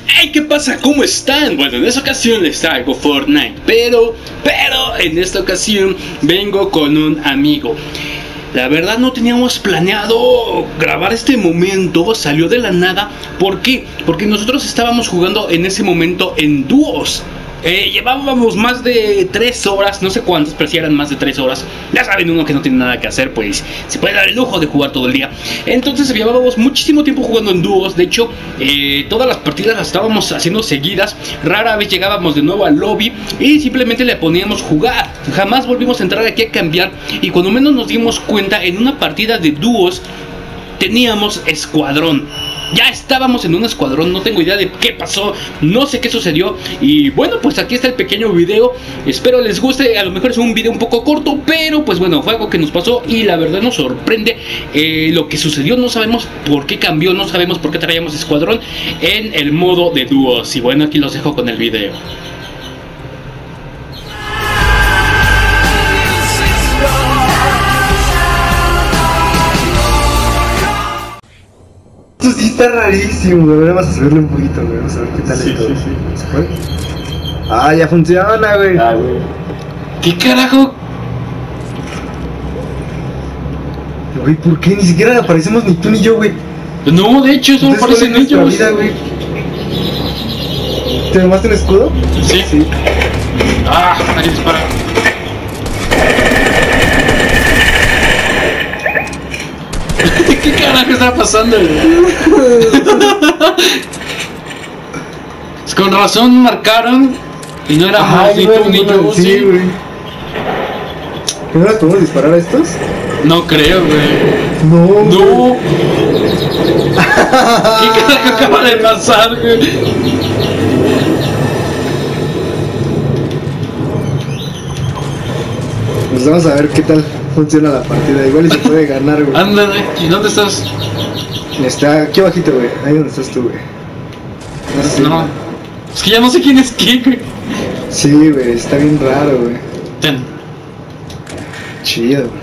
Hey, ¿qué pasa? ¿Cómo están? Bueno, en esta ocasión les traigo Fortnite, pero en esta ocasión vengo con un amigo. La verdad no teníamos planeado grabar este momento, salió de la nada. ¿Por qué? Porque nosotros estábamos jugando en ese momento en dúos. Llevábamos más de 3 horas, no sé cuántas, pero si eran más de 3 horas. Ya saben, uno que no tiene nada que hacer, pues se puede dar el lujo de jugar todo el día. Entonces llevábamos muchísimo tiempo jugando en dúos. De hecho, todas las partidas las estábamos haciendo seguidas. Rara vez llegábamos de nuevo al lobby y simplemente le poníamos jugar. Jamás volvimos a entrar aquí a cambiar. Y cuando menos nos dimos cuenta, en una partida de dúos teníamos escuadrón. Ya estábamos en un escuadrón, no tengo idea de qué pasó, no sé qué sucedió. Y bueno, pues aquí está el pequeño video. Espero les guste, a lo mejor es un video un poco corto, pero pues bueno, fue algo que nos pasó y la verdad nos sorprende lo que sucedió. No sabemos por qué cambió, no sabemos por qué traíamos escuadrón en el modo de dúos. Y bueno, aquí los dejo con el video. Esto sí está rarísimo, güey. Vamos a subirle un poquito, güey. Vamos a ver qué tal esto. Sí. ¿Se fue? Ah, ya funciona, güey. Güey. ¿Qué carajo? Güey, ¿por qué? Ni siquiera aparecemos ni tú ni yo, güey. No, de hecho, solo Entonces, aparecen ¿cuál es nuestra ellos. vida, güey? ¿Te tomaste un escudo? Sí. Ah, nadie dispara. ¿Qué carajo está pasando, güey? Con razón marcaron y no éramos ni tú ni yo. Sí, güey. ¿Primero podemos disparar a estos? No creo, güey. No. No. ¿Qué carajo acaba de pasar, güey? Pues vamos a ver qué tal funciona la partida. Igual y se puede ganar, güey. Ándale, ¿y dónde estás? Está aquí abajito, güey. Ahí donde estás tú, güey. No. Es que ya no sé quién es quién, güey. Sí, güey. Está bien raro, güey. Ten. Chido.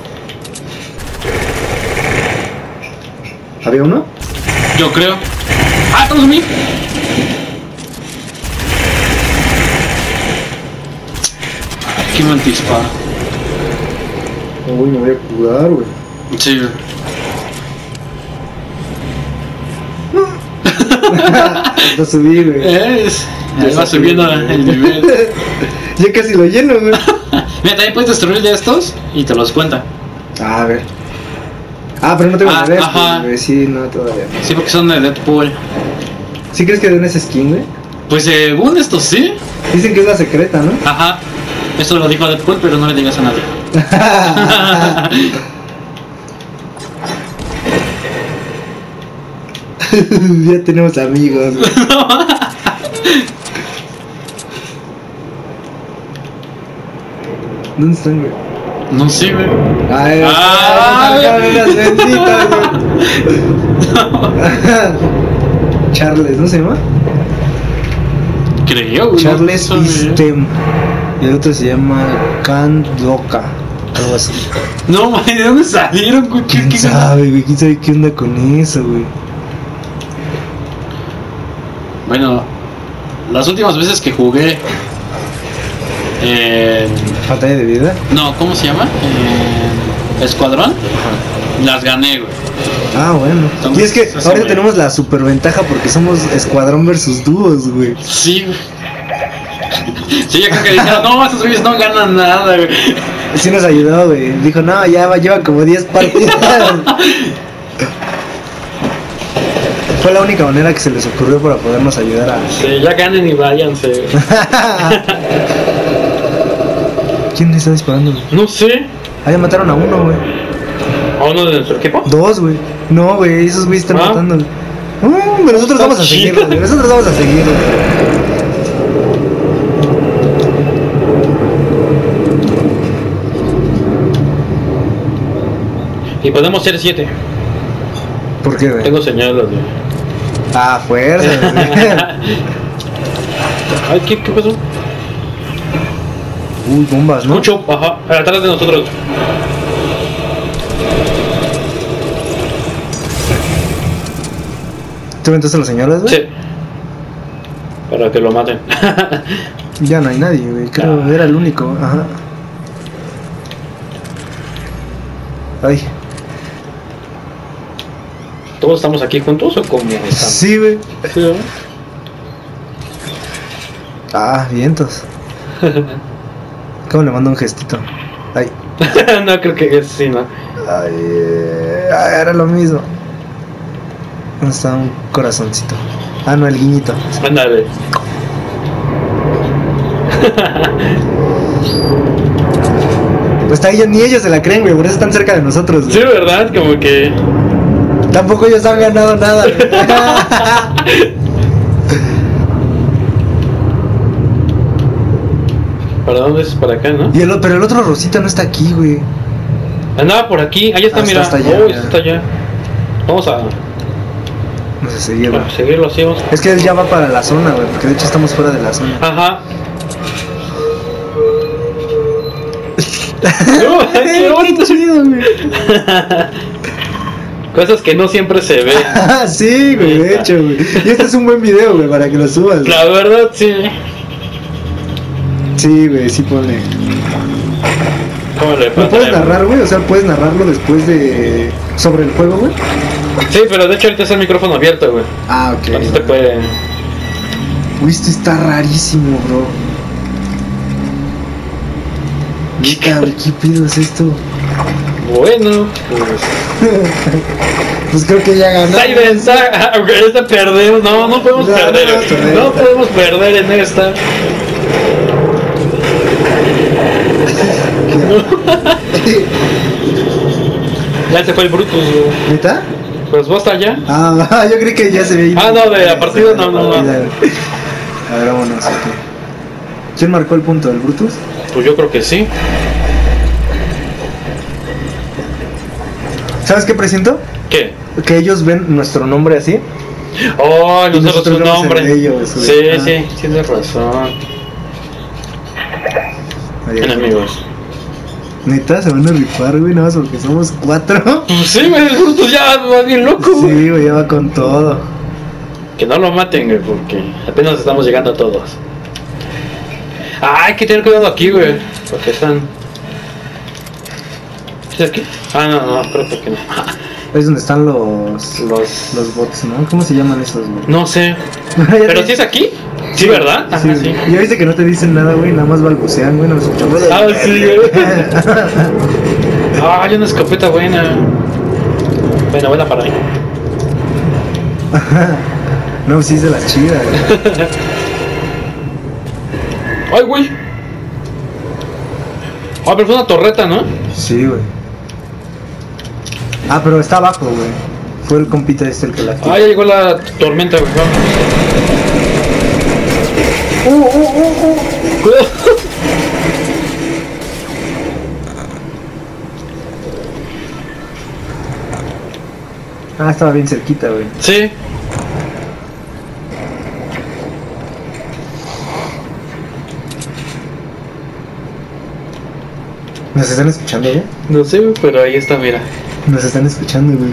¿Había uno? Yo creo. ¡Ah, estamos a mí! Qué mal disparo. Uy, me voy a curar, güey. Sí, güey. Ya subí, güey. Ya va subiendo el nivel. Ya casi lo lleno, güey. Mira, también puedes destruir de estos y te los cuenta. A ver. Ah, pero no tengo Ah, resto, ajá. güey. Sí, no, todavía no. Sí, porque son de Deadpool. ¿Sí crees que den ese skin, güey? Pues según esto sí. Dicen que es la secreta, ¿no? Ajá. Esto lo dijo Deadpool, pero no le digas a nadie. Ya tenemos amigos, güey. ¿Dónde están, güey? No sé, güey. Ay, unas benditas, güey. Charles, ¿no se llama? Creo, güey. Charles No, Istem. Y el otro se llama Kandoka. Algo así. no, man, ¿de dónde salieron, güey? ¿Quién sabe, güey? ¿Quién sabe qué onda con eso, güey? Bueno, las últimas veces que jugué en... ¿Batalla de vida? No, ¿cómo se llama? Escuadrón. Las gané, güey. Ah, bueno. Estamos- Y es que estamos ahorita bien. tenemos la superventaja porque somos escuadrón versus dúos, güey. Sí, güey. Sí, yo creo que dijeron, no, estos güeyes no ganan nada, güey. Sí nos ayudó, güey. Dijo, no, ya lleva como 10 partidas. Fue la única manera que se les ocurrió para podernos ayudar a... Sí, ya ganen y váyanse. ¿Quién le está disparando, güey? No sé. Ah, ya mataron a uno, güey. ¿A uno de nuestro equipo? 2, güey. No, güey, esos güeyes están ¿Ah? matando, güey. No, nosotros vamos a seguirlos, güey. Nosotros vamos a seguirlos. Y podemos ser 7. ¿Por qué, güey? Tengo señales, güey. Ah, fuerza, güey. Ay, ¿qué pasó? Uy, bombas, ¿no? Mucho, ajá, atrás de nosotros. ¿Tú aventaste a las señoras, güey? Sí. Para que lo maten. Ya no hay nadie, güey. Creo que era el único. Ajá. Ay. ¿Todos estamos aquí juntos o cómo estamos? Sí, güey. Sí, ¿no? Ah, vientos. ¿Cómo le mando un gestito? Ay. No, creo que es sí, ¿no? Ay, era lo mismo. ¿Dónde está un corazoncito? Ah, no, el guiñito. Ándale. Pues ahí ni ellos se la creen, güey. Por eso están cerca de nosotros, güey. Sí, ¿verdad? Como que... Tampoco ellos han ganado nada, güey. ¿Para dónde es? Para acá, ¿no? Pero el otro Rosita no está aquí, güey. Andaba por aquí. Ahí está, mira. Está allá, Oh, mira. está allá. Vamos a No sé, seguirlo. seguirlo así. Vamos. Es que él ya va para la zona, güey. Porque de hecho estamos fuera de la zona. Ajá. No, qué bonito sonido, güey. Cosas que no siempre se ven. Ah, sí, güey, de hecho, güey. Y este es un buen video, güey, para que lo subas. La verdad, sí. Sí, güey, sí ponle. ¿Cómo le ¿Lo pasa? puedes narrar, güey? O sea, ¿puedes narrarlo después de... sobre el juego, güey? Sí, pero de hecho ahorita está el micrófono abierto, güey. Ah, ok. Entonces te puede... Uy, esto está rarísimo, bro. Neta, güey, ¿qué pedo es esto? Bueno, pues... Pues creo que ya ganó. Hay ventaja, aunque esta perdemos. No, no podemos No, perder. no, perder. No podemos perder en esta. Ya se fue el Brutus, güey. ¿Neta? Pues vos hasta allá. Ah, yo creí que ya se veía. Ah, no, de la partida no, no, no. A ver, vámonos, ok. ¿Quién marcó el punto? ¿El Brutus? Pues yo creo que sí. ¿Sabes qué presiento? ¿Qué? Que ellos ven nuestro nombre así. Oh, Y nosotros su vemos el nombre. de ellos, güey. Sí, Ah. sí, tienes razón. Ahí. Enemigos. Neta, se van a rifar, güey, nada más porque somos 4. Pues sí, güey, el Brutus ya va bien loco, güey. Sí, güey, ya va con todo. Que no lo maten, güey, porque apenas estamos llegando a todos. Ah, hay que tener cuidado aquí, güey. Porque están... ¿Es aquí? Ah, no, no, creo que no. Es donde están los bots, ¿no? ¿Cómo se llaman esos, güey? No sé. ¿Pero si es aquí? Sí, ¿verdad? Ajá, Sí, sí. sí. Ya viste que no te dicen nada, güey, nada más balbucean, güey, no me escuchan. Ah, sí, güey. Ah, hay una escopeta buena. Buena para mí. No, sí es de la chida, güey. Ay, güey. Ah, pero fue una torreta, ¿no? Sí, güey. Ah, pero está abajo, güey. Fue el compita este el que la activó. Ah, ya llegó la tormenta, güey. Cuidado. Ah, estaba bien cerquita, güey. Sí. ¿Nos están escuchando, güey? No sé, güey, pero ahí está, mira. Nos están escuchando, güey.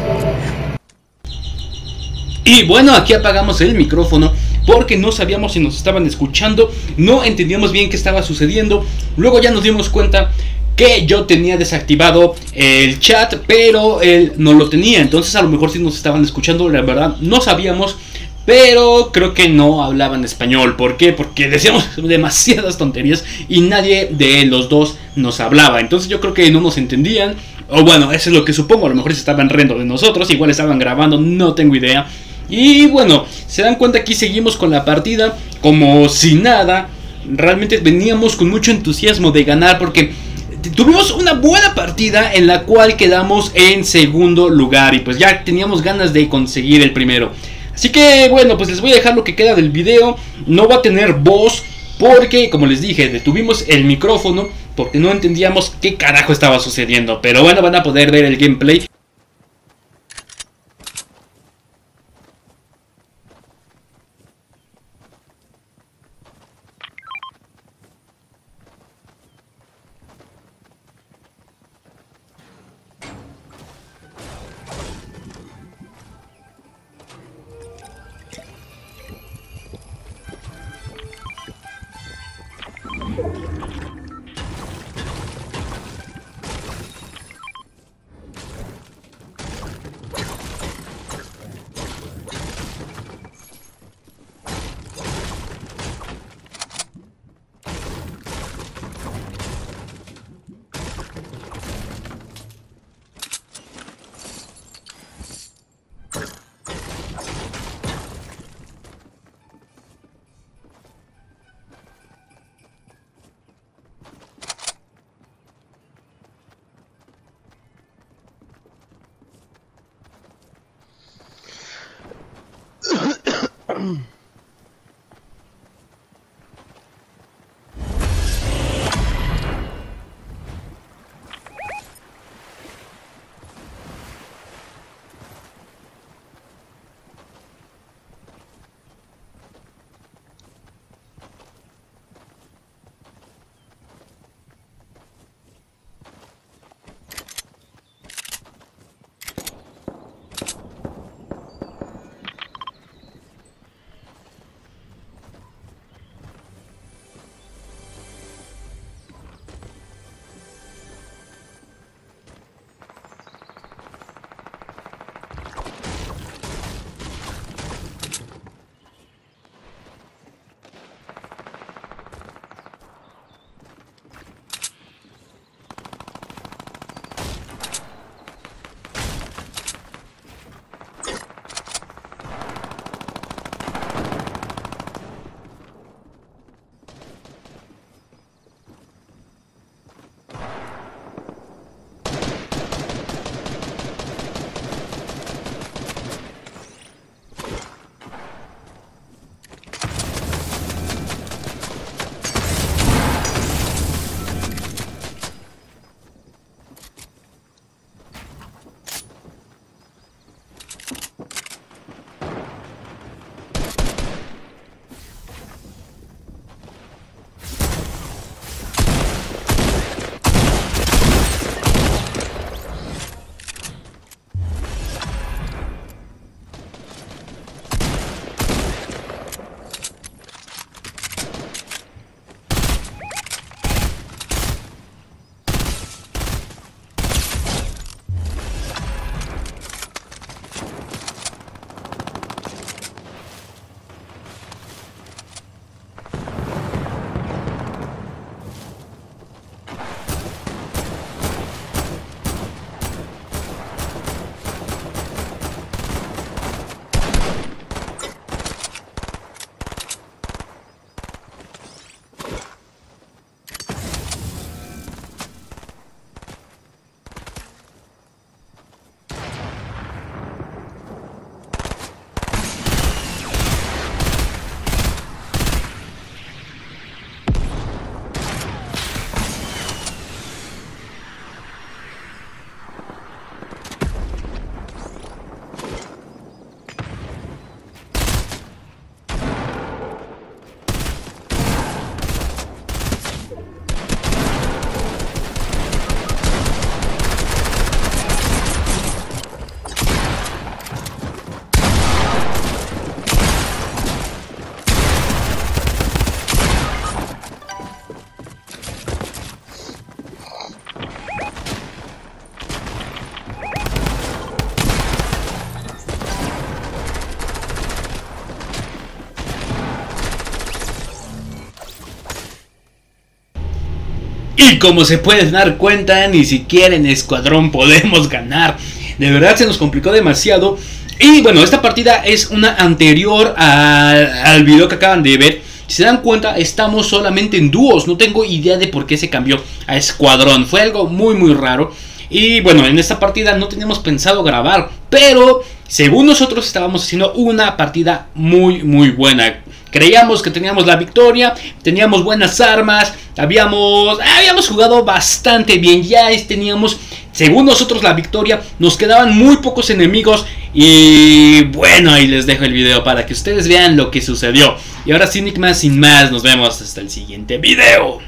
Y bueno, aquí apagamos el micrófono porque no sabíamos si nos estaban escuchando, no entendíamos bien qué estaba sucediendo. Luego ya nos dimos cuenta que yo tenía desactivado el chat, pero él no lo tenía. Entonces a lo mejor sí nos estaban escuchando, la verdad no sabíamos. Pero creo que no hablaban español. ¿Por qué? Porque decíamos demasiadas tonterías y nadie de los dos nos hablaba. Entonces yo creo que no nos entendían. O bueno, eso es lo que supongo. A lo mejor se estaban riendo de nosotros. Igual estaban grabando, no tengo idea. Y bueno, se dan cuenta, aquí seguimos con la partida como si nada. Realmente veníamos con mucho entusiasmo de ganar porque tuvimos una buena partida en la cual quedamos en segundo lugar. Y pues ya teníamos ganas de conseguir el primero. Así que bueno, pues les voy a dejar lo que queda del video. No va a tener voz porque, como les dije, detuvimos el micrófono porque no entendíamos qué carajo estaba sucediendo. Pero bueno, van a poder ver el gameplay. Y como se pueden dar cuenta, ni siquiera en escuadrón podemos ganar. De verdad se nos complicó demasiado. Y bueno, esta partida es una anterior al video que acaban de ver. Si se dan cuenta, estamos solamente en dúos. No tengo idea de por qué se cambió a escuadrón. Fue algo muy raro. Y bueno, en esta partida no teníamos pensado grabar, pero según nosotros estábamos haciendo una partida muy buena. Creíamos que teníamos la victoria, teníamos buenas armas, habíamos jugado bastante bien. Ya teníamos, según nosotros, la victoria. Nos quedaban muy pocos enemigos. Y bueno, ahí les dejo el video para que ustedes vean lo que sucedió. Y ahora sin más, nos vemos hasta el siguiente video.